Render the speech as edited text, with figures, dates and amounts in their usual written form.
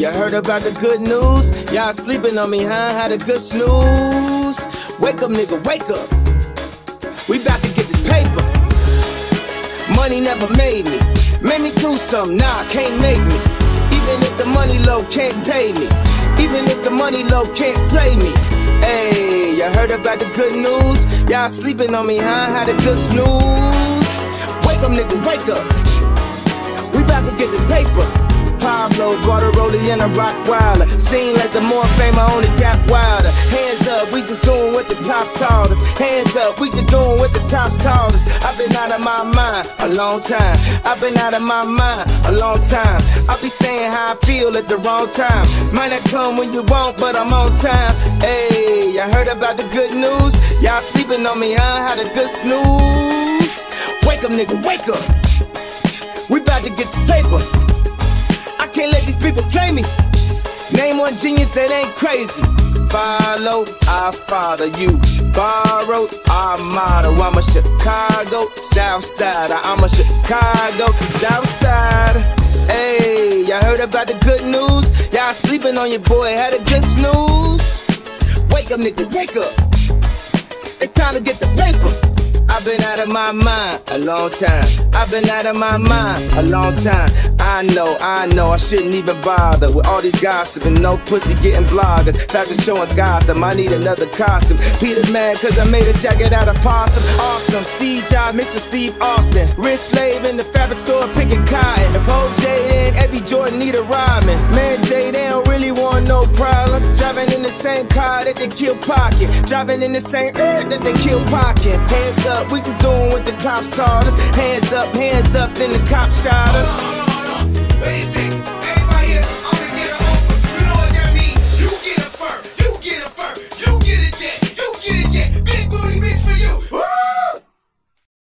y'all heard about the good news? Y'all sleeping on me, huh? Had a good snooze. Wake up, nigga, wake up. We about to get this paper. Money never made me. Made me do something, nah, can't make me. Even if the money low, can't pay me. Even if the money low, can't play me. Hey, y'all heard about the good news? Y'all sleeping on me, huh? Had a good snooze. Wake up, nigga, wake up. We about to get this paper. Pablo bought a rollie and a rock wilder. Seem like the more fame I only got wilder. Hands up, we just doing what the cops told us. Hands up, we just doing what the cops told us. I've been out of my mind a long time. I've been out of my mind a long time. I be saying how I feel at the wrong time. Might not come when you want, but I'm on time. Hey, y'all heard about the good news? Y'all sleeping on me, huh? Had a good snooze. Wake up, nigga, wake up. We about to get this paper. I can't let these people play me. Name one genius that ain't crazy. Follow, I follow you. Borrow, our motto. I'm a Chicago Southside. I'm a Chicago Southside. Hey, y'all heard about the good news? Y'all sleeping on your boy, had a good snooze. Wake up, nigga, wake up. It's time to get the paper. I've been out of my mind a long time. I've been out of my mind a long time. I know, I shouldn't even bother with all these gossiping, no pussy getting bloggers. Fashion show in Gotham, I need another costume. Peter mad cause I made a jacket out of possum. Awesome, Steve Jobs mixed with Steve Austin. Wrist slave in the fabric store picking cotton. If OJ and Eddie Jordan need a rhyming. Man, Jay, they don't really want no problems. Driving in the same car that they kill Pocket. Driving in the same air that they kill Pocket. Hands up, we can doing what the cops taught us. Hands up, then the cops shot us.